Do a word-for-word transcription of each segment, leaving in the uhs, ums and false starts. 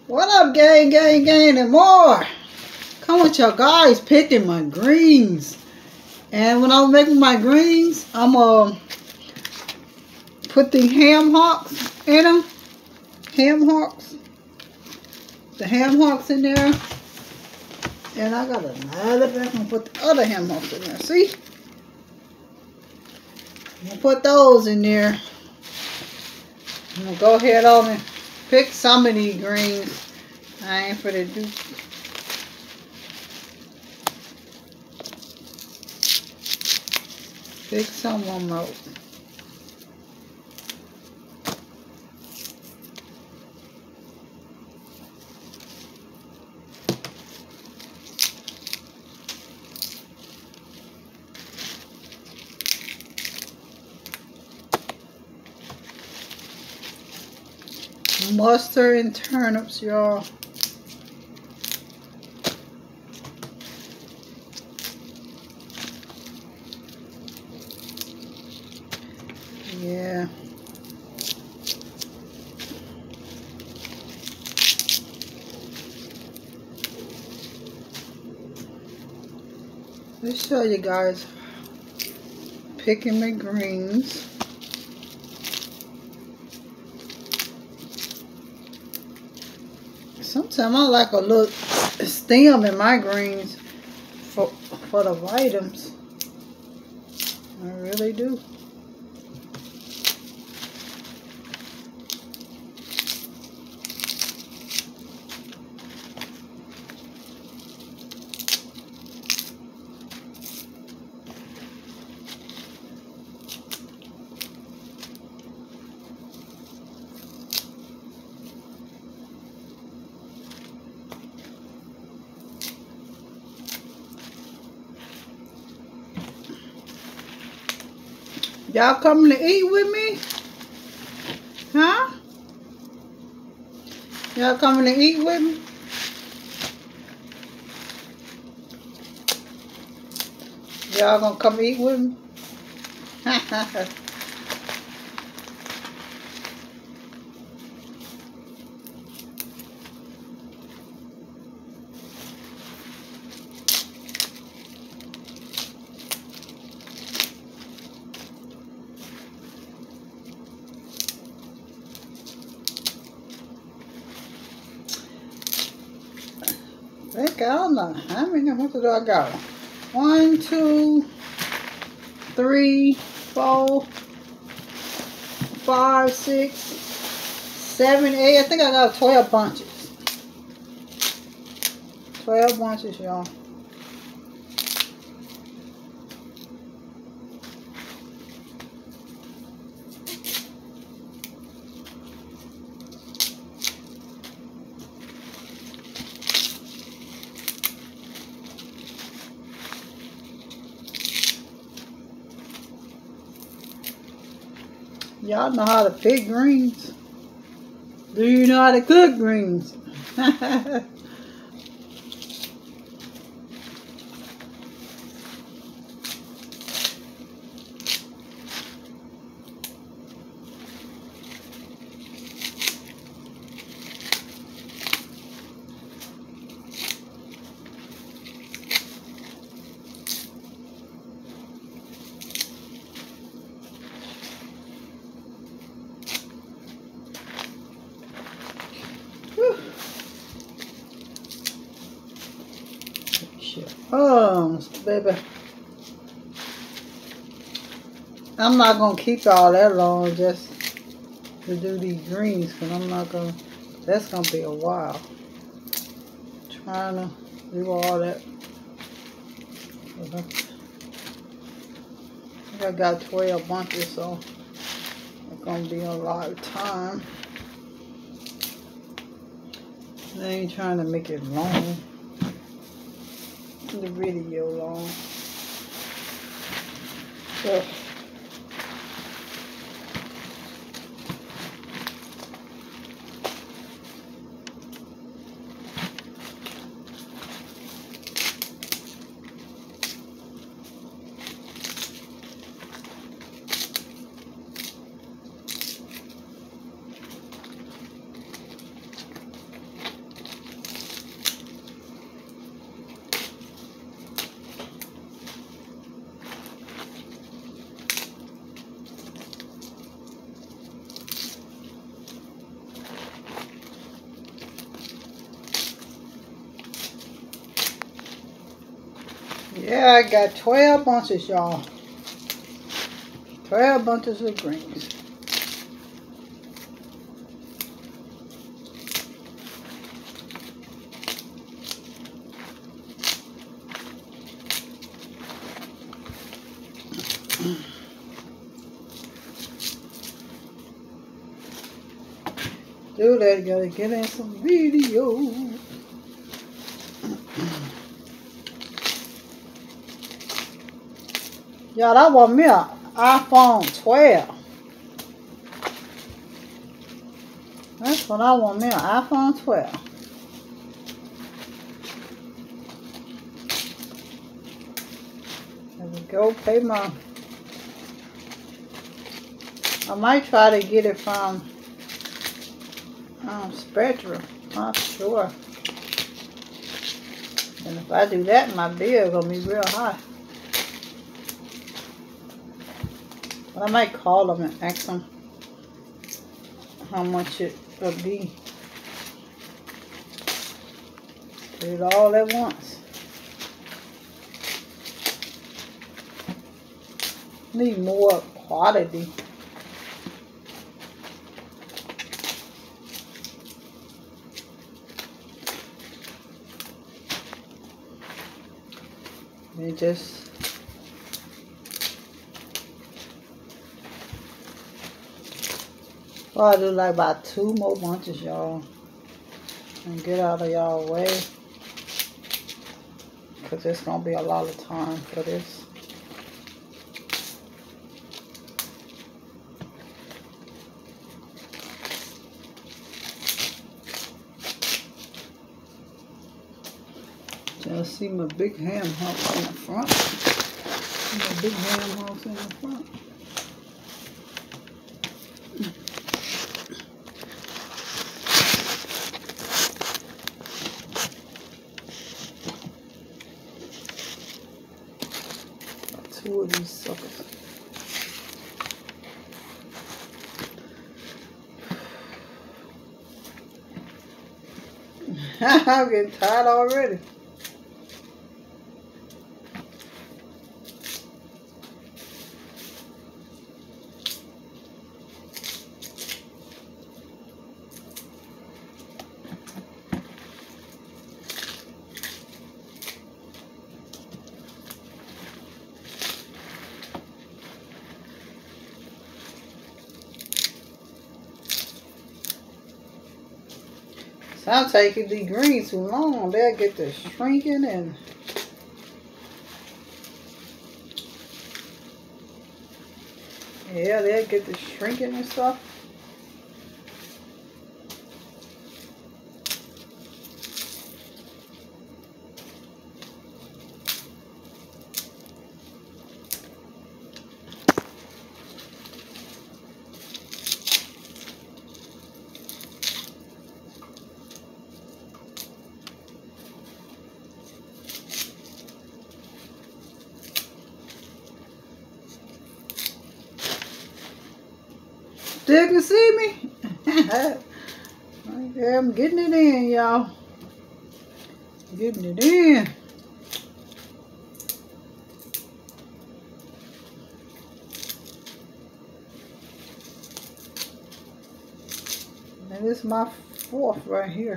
What up, gang, gang, gang, and more? Come with your guys picking my greens. And when I'm making my greens, I'm going to put the ham hocks in them. Ham hocks. The ham hocks in there. And I got another bag. I'm going to put the other ham hocks in there. See? I'm going to put those in there. I'm going to go ahead on and pick some of these greens. I ain't finna do. Pick some of them out. Mustard and turnips, y'all. Yeah. Let's show you guys picking my greens. Sometimes I like a little stem in my greens for, for the vitamins. I really do. Y'all coming to eat with me? Huh? Y'all coming to eat with me? Y'all gonna come eat with me? I think I don't know. How many how much do I got? One, two, three, four, five, six, seven, eight. I think I got twelve bunches. Twelve bunches, y'all. Y'all know how to pick greens. Do you know how to cook greens? Oh, baby. I'm not going to keep all that long just to do these greens because I'm not going to, that's going to be a while. Trying to do all that. I think I got twelve bunches, so it's going to be a lot of time. I ain't trying to make it long. The video long. So, Yeah, I got twelve bunches, y'all. twelve bunches of greens. Do that, gotta get in some video. Y'all, I want me an iPhone twelve. That's what I want me, an iPhone twelve. There we go, pay my... I might try to get it from um, Spectrum, not sure. And if I do that, my bill gonna be real high. But I might call them and ask them how much it would be. Do it all at once. Need more quality. It just well, I do like about two more bunches, y'all, and get out of y'all way, because it's gonna be a lot of time for this. Y'all see my big ham house in the front. See my big ham house in the front. Got two of these suckers. I'm getting tired already. I'm taking the greens too long. They'll get to shrinking and yeah, they'll get to shrinking and stuff. Still can see me? Okay, I'm getting it in, y'all. Getting it in. And this is my fourth right here.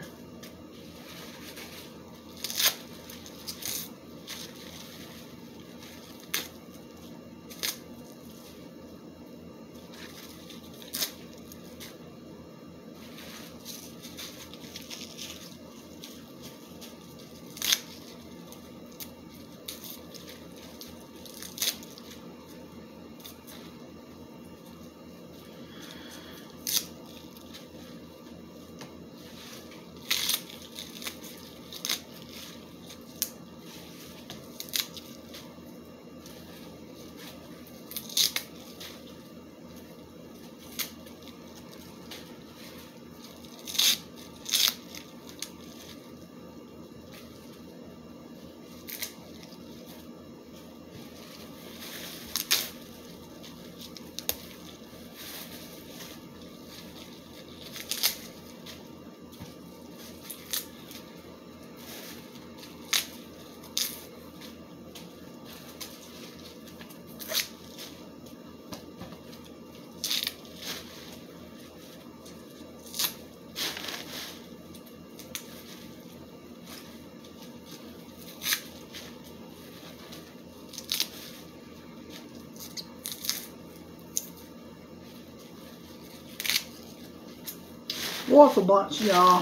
forth a bunch, y'all.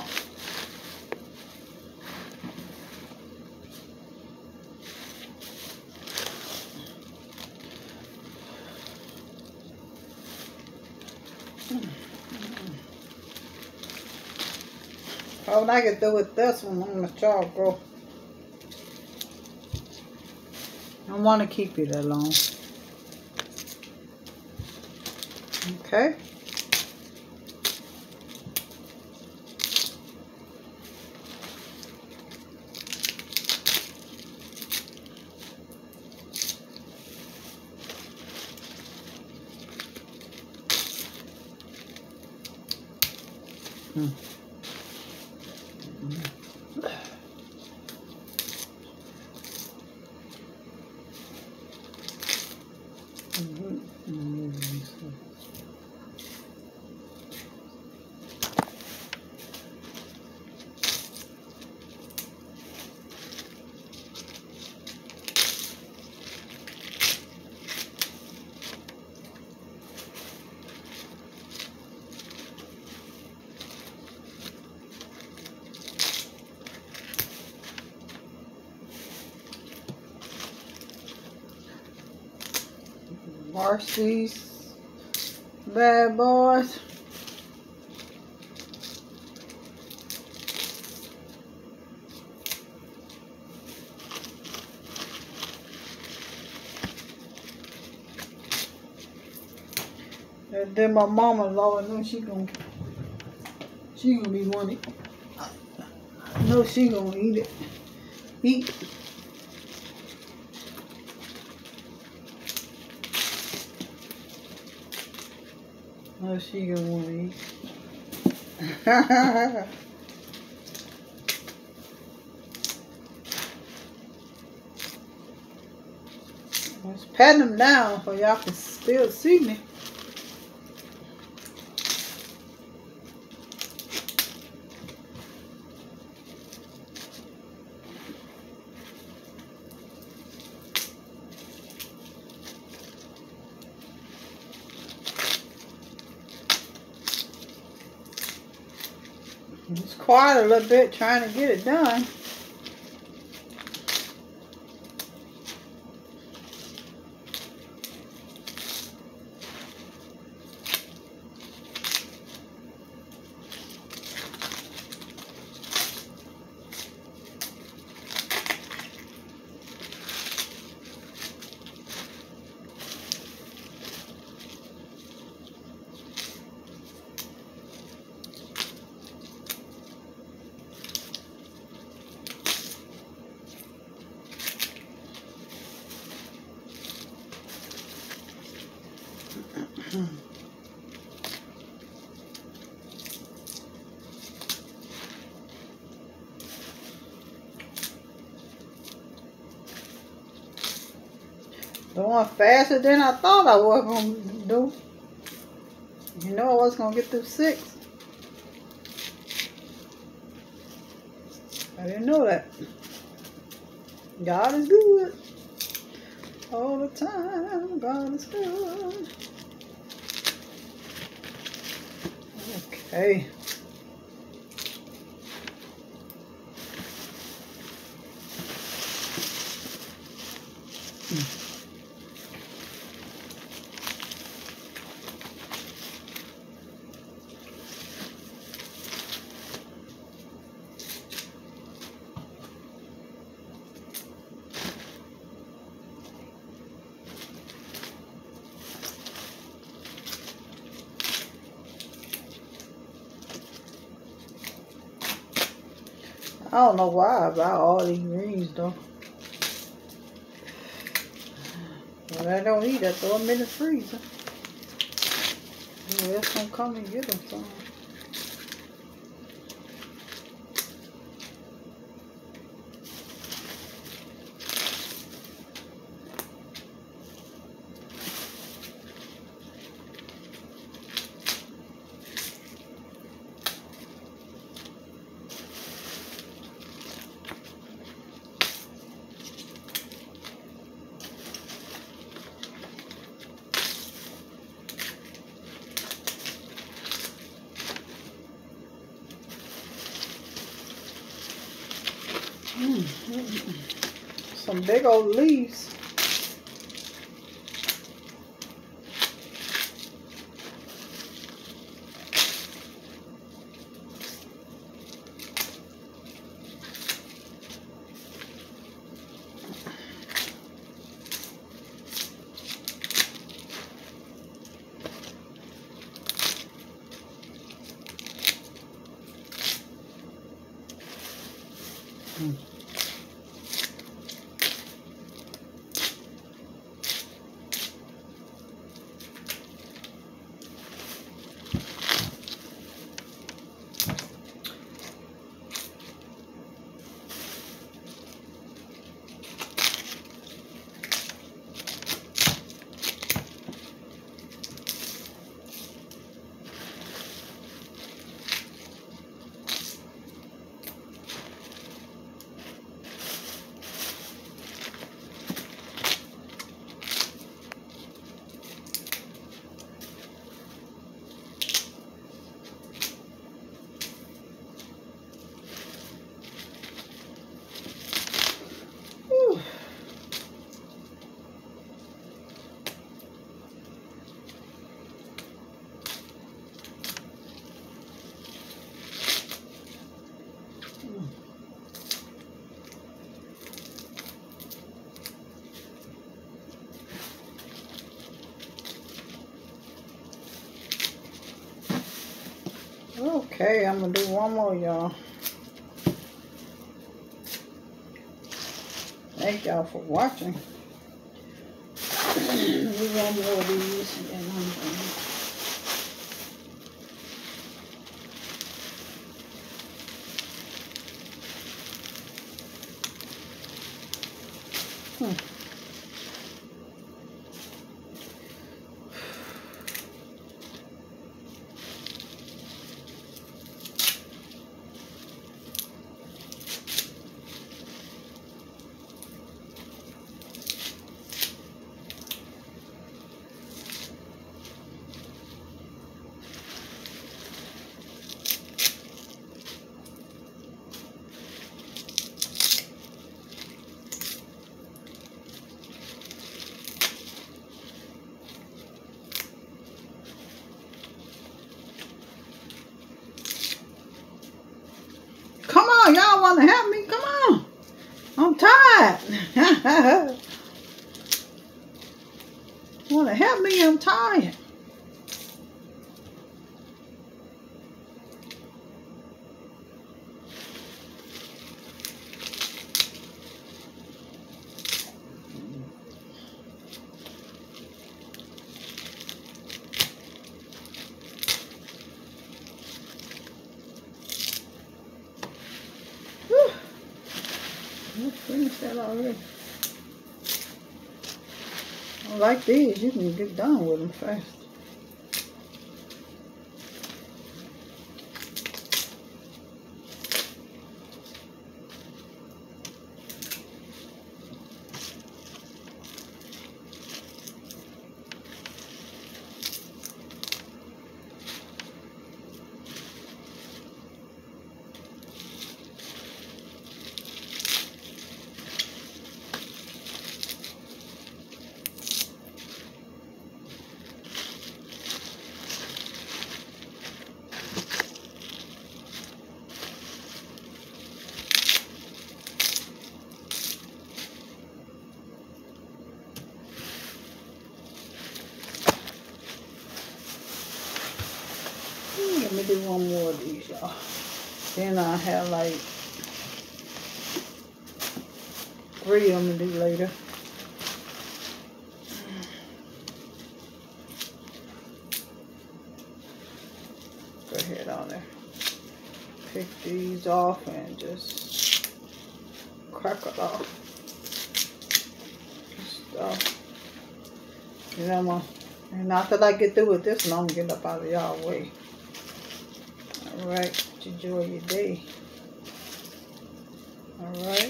Oh, when I get through with this one, I'm gonna try, bro. I don't want to keep you that long. Okay. Hmm. Wash these bad boys. And then my mama, Lord, I know she gonna she gonna be wanting. I know she gonna eat it. Eat. Oh, she gonna want to eat. Let's pat them down so y'all can still see me. It's quiet a little bit trying to get it done. Going faster than I thought I was going to do. You know I was going to get through six. I didn't know that. God is good. All the time, God is good. Okay. Mm. I don't know why I buy all these greens though. When I don't eat, I throw them in the freezer. Who else gonna come and get them some? Mm, mm, mm. Some big old leaves. Mm. Whew. Mm. Okay, I'm gonna do one more, y'all. Thank y'all for watching. Do one more of these, and then I'm done. Hmm. Come on, y'all want to help me? Come on. I'm tired. Want to help me? I'm tired. Whew. Let's finish that already. I like these. You can get done with them fast. Let me do one more of these, y'all. Then I'll have like three of them to do later. Go ahead on there. Pick these off and just crack it off. Stuff. And I'm gonna, and after I get through with this one, I'm gonna get up out of y'all way. Alright, enjoy your day. Alright.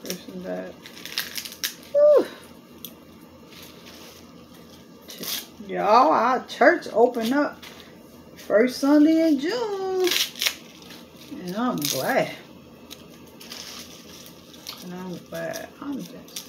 this and that. Whew. Y'all, our church opened up first Sunday in June. And I'm glad. And I'm glad. I'm just...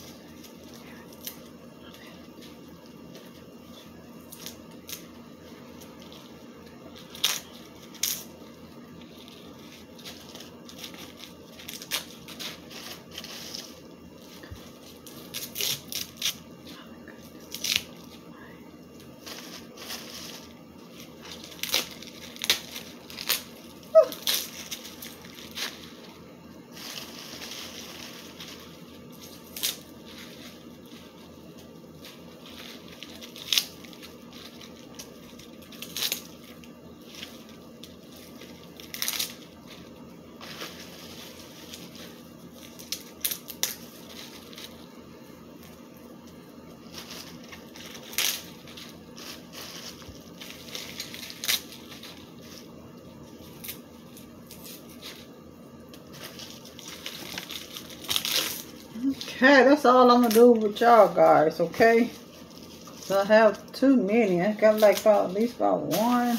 Okay, that's all I'm gonna do with y'all guys, okay? So I have too many. I got like about at least about one.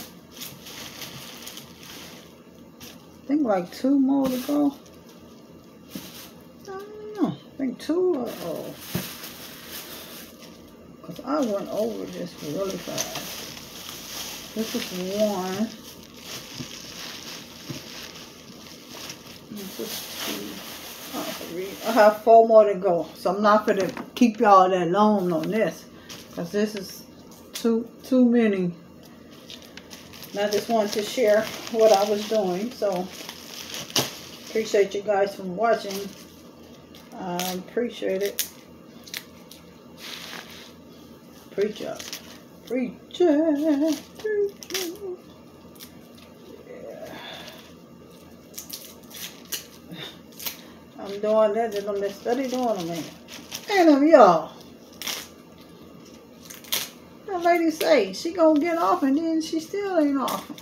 I think like two more to go. I don't know. I think two or oh. Cause I went over this really fast. This is one. This is two. I have four more to go, so I'm not gonna keep y'all that long on this, cause this is too too many. And I just wanted to share what I was doing. So appreciate you guys from watching. I appreciate it. Preacher, preacher, preacher. I'm doing that, they're gonna study doing them, man. And um, y'all. That lady say she gonna get off and then she still ain't off.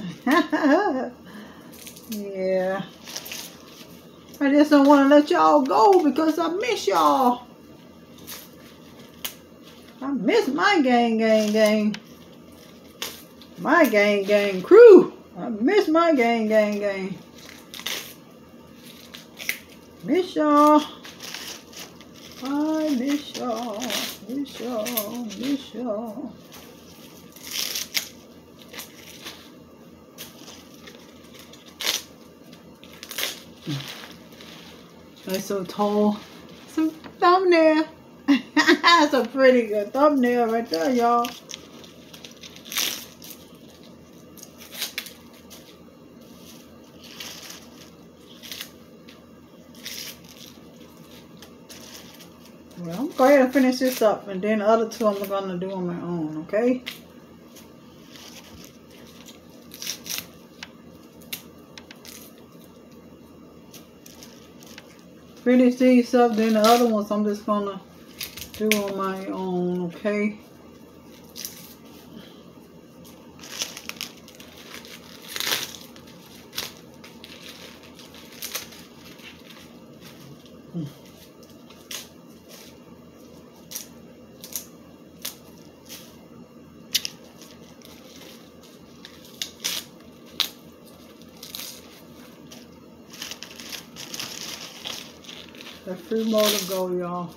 Yeah. I just don't want to let y'all go because I miss y'all. I miss my gang, gang, gang. My gang, gang crew. I miss my gang, gang, gang. Miss y'all. I miss y'all. Miss y'all. Miss y'all. That's so tall. Some thumbnail. That's a pretty good thumbnail right there, y'all. Well, I'm go ahead and finish this up, and then the other two I'm gonna do on my own, okay? Finish these up, then the other ones I'm just gonna do on my own, okay? Hmm. There's three more to go, y'all.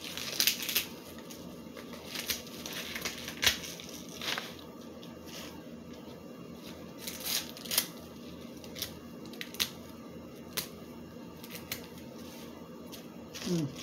Mm.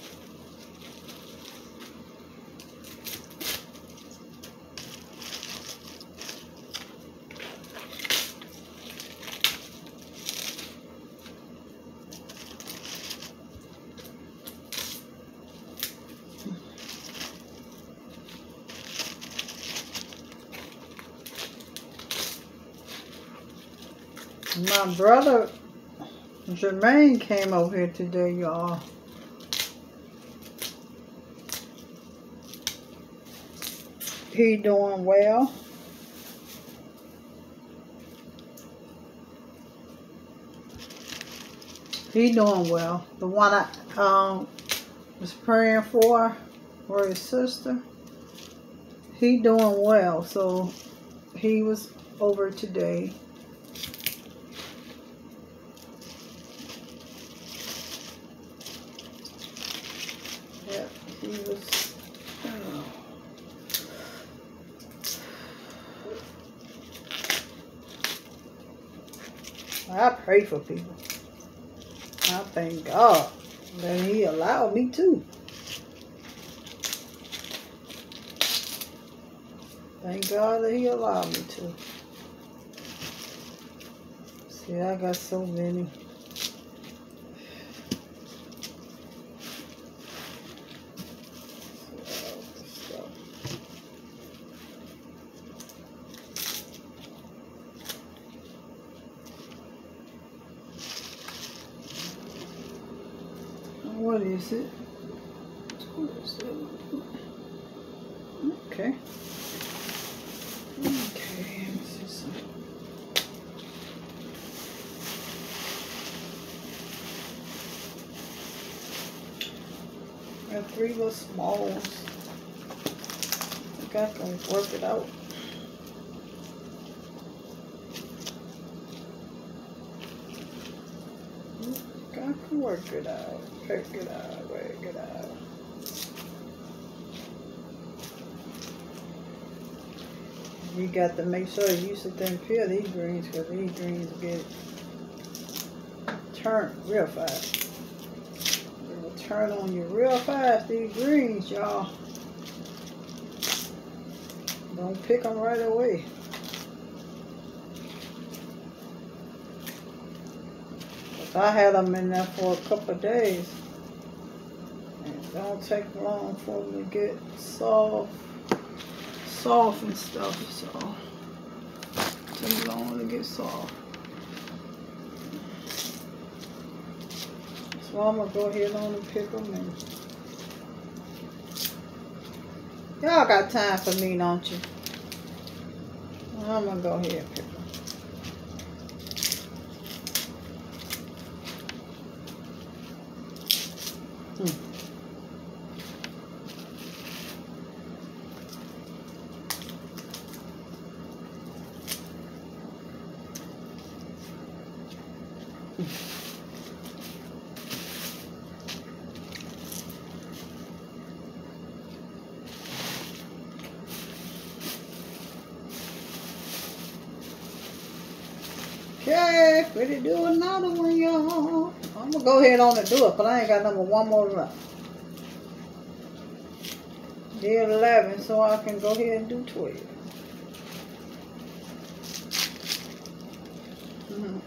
My brother Jermaine came over here today, y'all. He doing well. He doing well. The one I um was praying for, for his sister, he doing well. So he was over today. Yep, he was. Uh, I pray for people. I thank God that He allowed me to. Thank God that He allowed me to. See, I got so many. What is it? What is it? Okay. Okay, let's see some. I got three little small ones. I think I can work it out. I can work it out. Work it out. Work it out. You got to make sure you sit there and peel these greens, because these greens get turned real fast. They will turn on you real fast, these greens, y'all. Don't pick them right away. I had them in there for a couple of days. And it don't take long for them to get soft, soft and stuff. So, it takes long to get soft. So I'm gonna go ahead on and pick them. And y'all got time for me, don't you? I'm gonna go ahead and pick them. Hmm. Okay, ready to do another one, y'all. I'm gonna go ahead on and do it, but I ain't got number one more left. Did eleven, so I can go ahead and do twelve. Mm-hmm.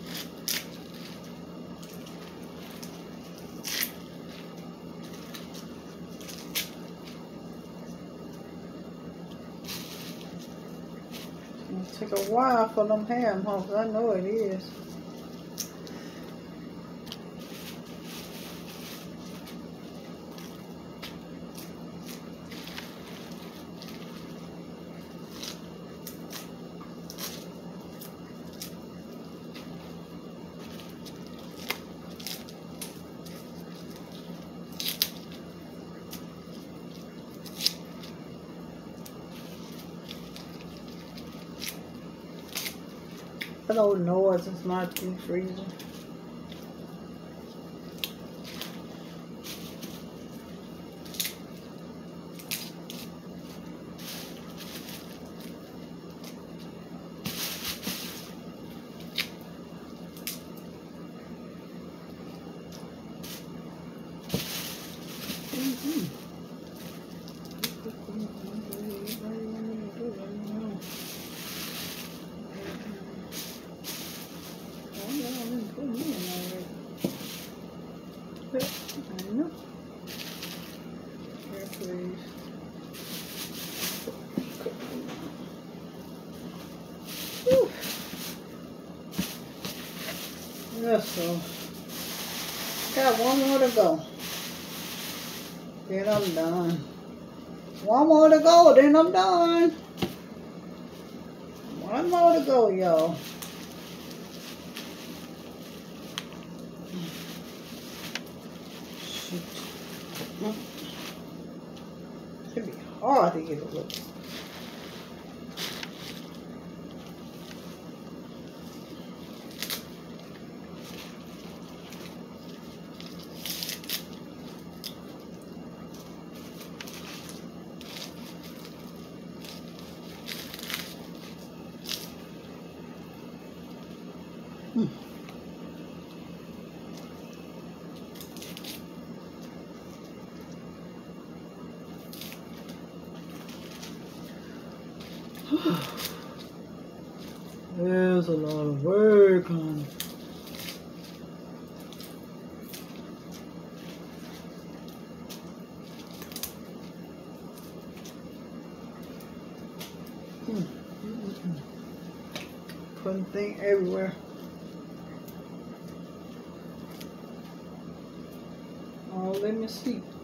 It's gonna take a while for them ham hocks. I know it is. I don't know, it's not deep freezer. Yes, so got one more to go. Then I'm done. One more to go, then I'm done. One more to go, y'all. shoot. It'd be hard to get it loose. Hmm. There's a lot of work on. Hmm. Mm-mm. Putting things everywhere. Oh, let me see.